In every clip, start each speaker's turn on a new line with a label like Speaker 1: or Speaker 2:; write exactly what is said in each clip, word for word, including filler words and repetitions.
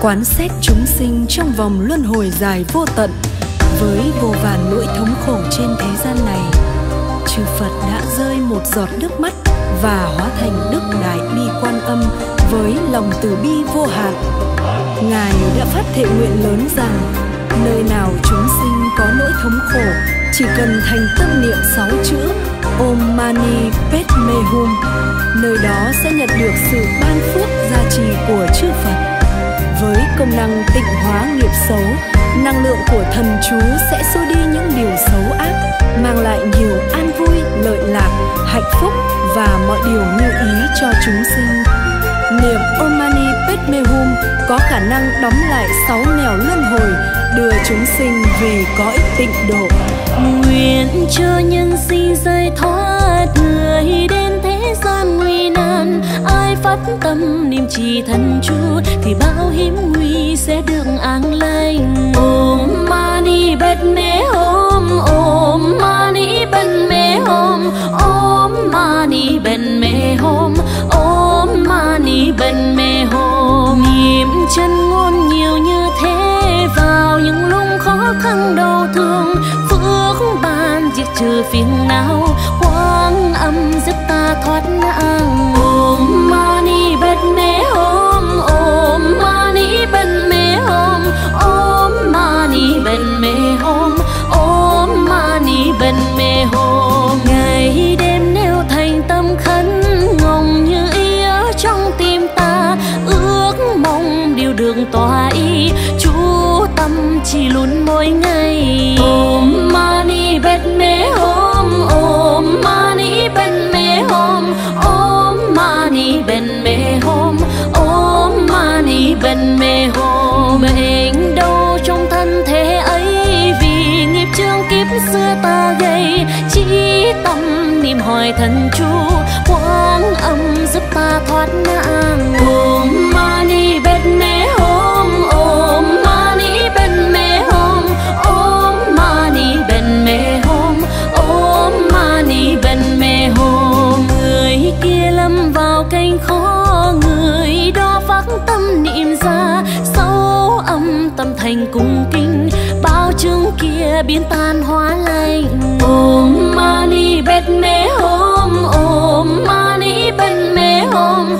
Speaker 1: quán xét chúng sinh trong vòng luân hồi dài vô tận, với vô vàn nỗi thống khổ trên thế gian này, chư Phật đã rơi một giọt nước mắt và hóa thành Đức Đại Bi Quan Âm với lòng từ bi vô hạn. Ngài đã phát thệ nguyện lớn rằng nơi nào chúng sinh có nỗi thống khổ, chỉ cần thành tâm niệm sáu chữ Om Mani Padme Hum, nơi đó sẽ nhận được sự ban phước gia trì của chư Phật. Với công năng tịnh hóa nghiệp xấu, năng lượng của thần chú sẽ xua đi những điều xấu ác, mang lại nhiều an vui, lợi lạc, hạnh phúc và mọi điều như ý cho chúng sinh. Niệm Om Mani Padme Hum có khả năng đóng lại sáu nẻo luân hồi, đưa chúng sinh về cõi tịnh độ.
Speaker 2: Nguyện cho nhân sinh rơi thoát người đến thế gian nguy nan, ai phát tâm niệm trì thần chú thì bao hiểm nguy sẽ được an lành. Om Mani Padme Hum, Om Mani Padme Hum, Om Mani Padme Hum, Om Mani Padme Hum. Niệm chân ngôn nhiều như thế vào những lúc khó khăn đau thương, phước ban diệt trừ phiền não, Quang Âm giúp ta thoát nạn. Om Mani Padme Hum, Om Mani Padme Hum, Om Mani Padme Hum, Om Mani Padme Hum. Ngày đêm nêu thành tâm khấn, ngóng như ý ở trong tim ta, ước mong điều được tỏa ý, chú tâm chỉ luôn mỗi ngày. Om Mani Padme Hum, Om Mani Padme Hum, Om Mani Padme Hum, Om Mani Padme Hum. Bệnh đau trong thân thể ấy vì nghiệp chướng kiếp xưa ta gây, chỉ tâm niệm hỏi thần chú, Quang Âm giúp ta thoát nạn. Om Mani Padme Hum, Om Mani Padme Hum, Om Mani Padme Hum, Om Mani Padme Hum. Người kia lâm vào cảnh khó, người đó phát tâm niệm ra, sâu âm tâm thành cung kính, bao chứng kia biến tan hóa lành. Om Mani Padme Hum, Om Mani Padme Hum,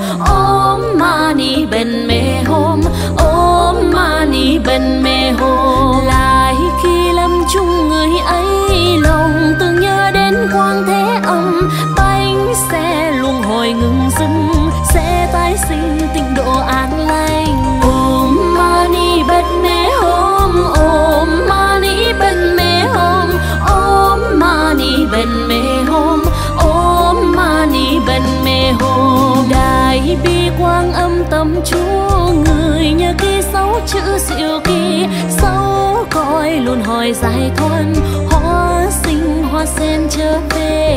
Speaker 2: Om Mani Padme Hum, Om Mani Padme Hum. Lại khi lâm chung người ấy, lòng từng nhớ đến Quang Thế Âm, bánh xe luồng hồi ngừng dừng, sẽ tái sinh tịnh độ an lành. Om Mani Padme Hum, Om Mani Padme Hum, Om Mani Padme Hum, Om Mani Padme Hum. Đại bi Quang Âm tâm chú, người nhớ kỹ sáu chữ diệu kỳ, sáu cõi luân hồi giải thoát, hóa sinh hoa sen trở về.